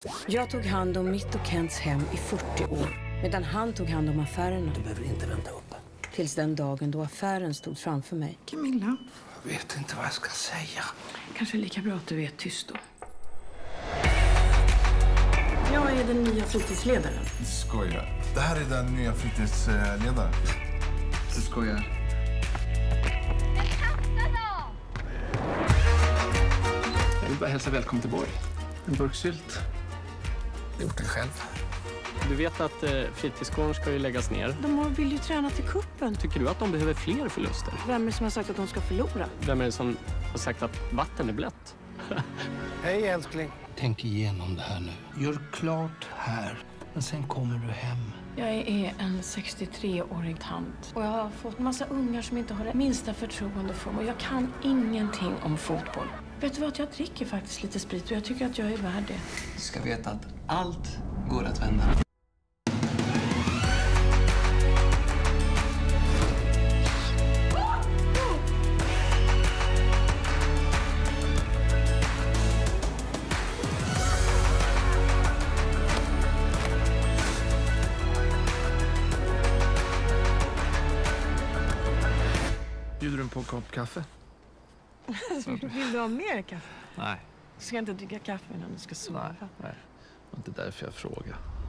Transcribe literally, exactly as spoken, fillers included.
Jag tog hand om mitt och Kents hem i fyrtio år. Medan han tog hand om affärerna. Du behöver inte vänta upp. Tills den dagen då affären stod framför mig. Camilla. Jag vet inte vad jag ska säga. Kanske lika bra att du är tyst då. Jag är den nya fritidsledaren. Du skojar. Det här är den nya fritidsledaren. Du skojar. Jag vill bara hälsa välkommen till Borg. En burksylt. Jag har gjort den själv. Du vet att eh, fritidsgården ska ju läggas ner. De vill ju träna till kuppen. Tycker du att de behöver fler förluster? Vem är det som har sagt att de ska förlora? Vem är det som har sagt att vatten är blött? Hej älskling. Tänk igenom det här nu. Gör klart här. Men sen kommer du hem. Jag är en sextiotre-årig tant. Och jag har fått massa ungar som inte har det minsta förtroende för mig. Och jag kan ingenting om fotboll. Vet du vad? Jag dricker faktiskt lite sprit och jag tycker att jag är värd det. Du ska veta att allt går att vända. Bjuder du på en kopp kaffe? Vill du ha mer kaffe? Nej. Du ska inte dricka kaffe innan du ska sova. Nej, nej. Det var inte därför jag frågade.